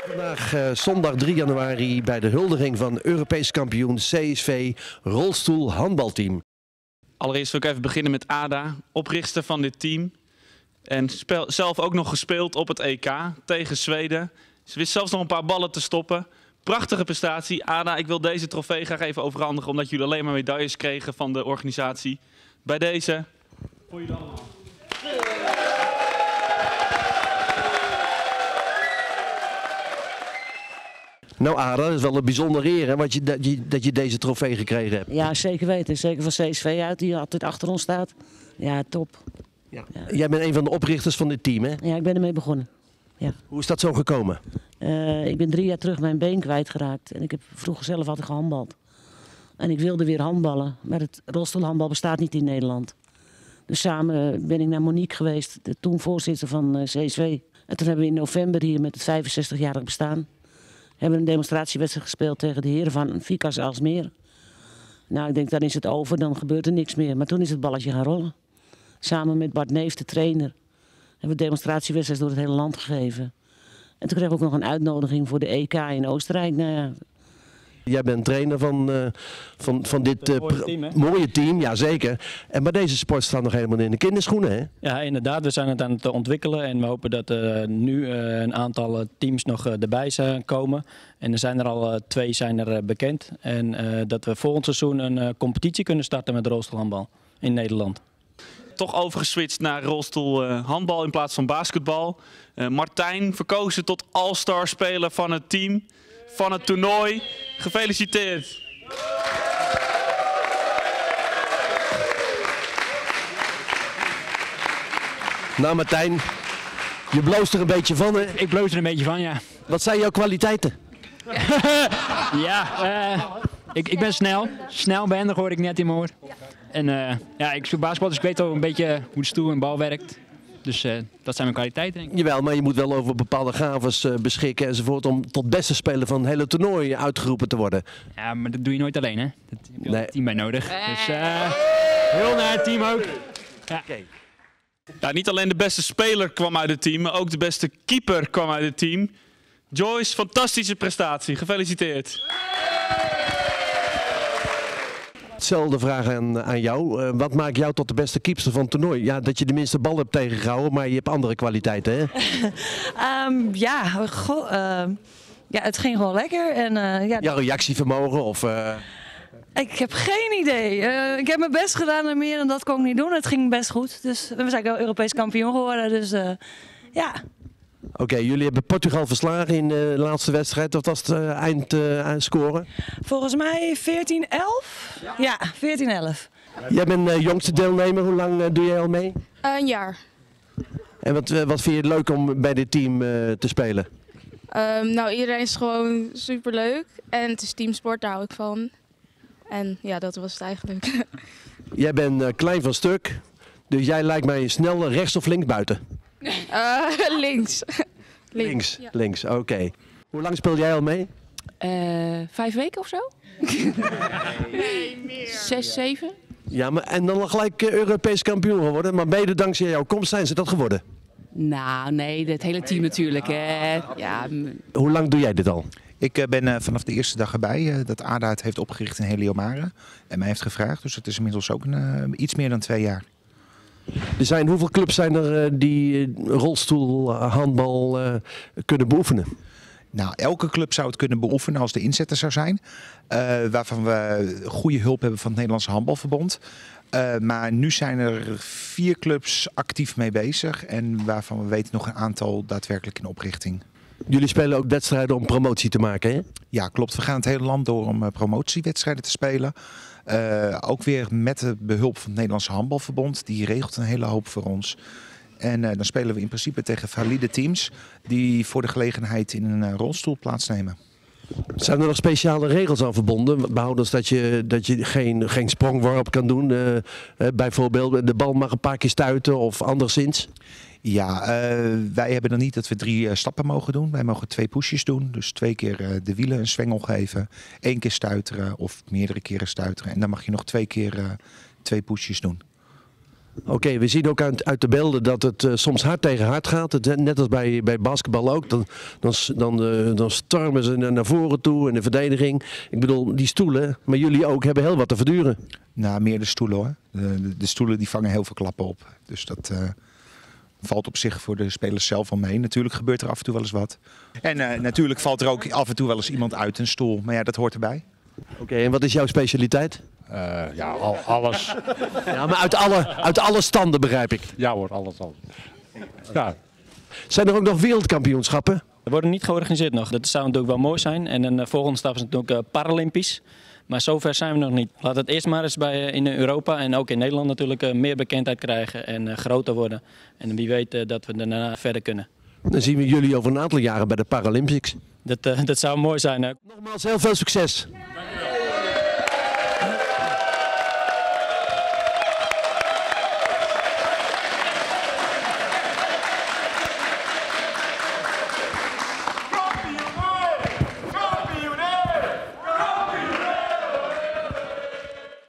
Vandaag zondag 3 januari bij de huldiging van Europees kampioen CSV rolstoel handbalteam. Allereerst wil ik even beginnen met Ada, oprichter van dit team. En zelf ook nog gespeeld op het EK tegen Zweden. Ze wist zelfs nog een paar ballen te stoppen. Prachtige prestatie. Ada, ik wil deze trofee graag even overhandigen omdat jullie alleen maar medailles kregen van de organisatie. Bij deze, voor jullie allemaal. Nou Ada, dat is wel een bijzondere eer hè, dat je deze trofee gekregen hebt. Ja, zeker weten. Zeker van CSV uit, die altijd achter ons staat. Ja, top. Ja. Jij bent een van de oprichters van dit team hè? Ja, ik ben ermee begonnen. Ja. Hoe is dat zo gekomen? Ik ben 3 jaar terug mijn been kwijtgeraakt. En ik heb vroeger zelf altijd gehandbald. En ik wilde weer handballen. Maar het rolstoelhandbal bestaat niet in Nederland. Dus samen ben ik naar Monique geweest, de toen voorzitter van CSV. En toen hebben we in november hier met het 65-jarig bestaan... hebben een demonstratiewedstrijd gespeeld tegen de heren van Vikas Aalsmeer. Nou, ik denk, dan is het over, dan gebeurt er niks meer. Maar toen is het balletje gaan rollen. Samen met Bart Neef, de trainer, hebben we demonstratiewedstrijd door het hele land gegeven. En toen kreeg ik ook nog een uitnodiging voor de EK in Oostenrijk. Nou ja. Jij bent trainer van dit mooie team, ja zeker. Maar deze sport staat nog helemaal in de kinderschoenen hè? Ja, inderdaad. We zijn het aan het ontwikkelen en we hopen dat nu een aantal teams nog erbij zijn komen. En er zijn er al 2 zijn er bekend. En dat we volgend seizoen een competitie kunnen starten met rolstoelhandbal in Nederland. Toch overgeswitcht naar rolstoelhandbal in plaats van basketbal. Martijn verkozen tot all-star speler van het team, van het toernooi. Gefeliciteerd! Nou Martijn, je bloost er een beetje van hè? Ik bloos er een beetje van, ja. Wat zijn jouw kwaliteiten? Ik ben snel. Snel behendig hoor ik net in mijn oor. En ja, ik speel basketbal, dus ik weet al een beetje hoe de stoel en bal werkt. Dus dat zijn mijn kwaliteiten, denk ik. Jawel, maar je moet wel over bepaalde gaves beschikken enzovoort om tot beste speler van het hele toernooi uitgeroepen te worden. Ja, maar dat doe je nooit alleen, hè? Dat heb je Nee. een team bij nodig. Dus heel naar het team ook. Ja. Okay. Ja, niet alleen de beste speler kwam uit het team, maar ook de beste keeper kwam uit het team. Joyce, fantastische prestatie. Gefeliciteerd. Hetzelfde vraag aan jou. Wat maakt jou tot de beste keepster van het toernooi? Ja, dat je de minste bal hebt tegengehouden, maar je hebt andere kwaliteiten, hè? Ja, het ging gewoon lekker. En, Jouw reactievermogen of... Ik heb geen idee. Ik heb mijn best gedaan en meer dan dat kon ik niet doen. Het ging best goed. Dus we zijn wel Europees kampioen geworden. Dus ja. Oké, jullie hebben Portugal verslagen in de laatste wedstrijd. Wat was het eindscore? Volgens mij 14-11. Ja, 14-11. Jij bent jongste deelnemer. Hoe lang doe jij al mee? Een jaar. En wat vind je het leuk om bij dit team te spelen? Nou, iedereen is gewoon superleuk. En het is teamsport, daar hou ik van. En ja, dat was het eigenlijk. Jij bent klein van stuk. Dus jij lijkt mij snel rechts of links buiten? Links. Links, Ja. links, oké. Hoe lang speel jij al mee? 5 weken of zo? Nee, meer. 6, 7. Ja, maar en dan gelijk Europees kampioen geworden. Maar mede dankzij jouw komst zijn ze dat geworden. Nou, nee, het hele team natuurlijk. Hè. Ja, Hoe lang doe jij dit al? Ik ben vanaf de eerste dag erbij dat Ada het heeft opgericht in Heliomare. En mij heeft gevraagd, dus het is inmiddels ook iets meer dan 2 jaar. Hoeveel clubs zijn er die rolstoelhandbal kunnen beoefenen? Nou, elke club zou het kunnen beoefenen als de inzet er zou zijn. Waarvan we goede hulp hebben van het Nederlandse Handbalverbond. Maar nu zijn er 4 clubs actief mee bezig. En waarvan we weten nog een aantal daadwerkelijk in oprichting. Jullie spelen ook wedstrijden om promotie te maken, hè? Ja, klopt. We gaan het hele land door om promotiewedstrijden te spelen. Ook weer met de behulp van het Nederlandse Handbalverbond. Die regelt een hele hoop voor ons. En dan spelen we in principe tegen valide teams die voor de gelegenheid in een rolstoel plaatsnemen. Zijn er nog speciale regels aan verbonden? Behoudens dat je geen sprongworp kan doen. Bijvoorbeeld de bal mag een paar keer stuiten of anderszins. Ja, wij hebben dan niet dat we 3 stappen mogen doen. Wij mogen 2 pushjes doen. Dus 2 keer de wielen een zwengel geven. 1 keer stuiteren of meerdere keren stuiteren. En dan mag je nog 2 keer 2 pushjes doen. Oké, we zien ook uit de beelden dat het soms hard tegen hard gaat. Net als bij basketbal ook. Dan stormen ze naar voren toe in de verdediging. Ik bedoel, die stoelen, maar jullie ook, hebben heel wat te verduren. Nou, meer de stoelen hoor. De stoelen die vangen heel veel klappen op. Dus dat valt op zich voor de spelers zelf wel mee. Natuurlijk gebeurt er af en toe wel eens wat. En natuurlijk valt er ook af en toe wel eens iemand uit een stoel. Maar ja, dat hoort erbij. Oké, en wat is jouw specialiteit? Alles. Ja, maar uit alle standen begrijp ik. Ja hoor, alles. Ja. Zijn er ook nog wereldkampioenschappen? Er worden niet georganiseerd nog. Dat zou natuurlijk wel mooi zijn. En een volgende stap is natuurlijk Paralympisch. Maar zover zijn we nog niet. Laat het eerst maar eens in Europa en ook in Nederland natuurlijk meer bekendheid krijgen en groter worden. En wie weet dat we daarna verder kunnen. Dan zien we jullie over een aantal jaren bij de Paralympics. Dat zou mooi zijn. Nogmaals heel veel succes. Dankjewel.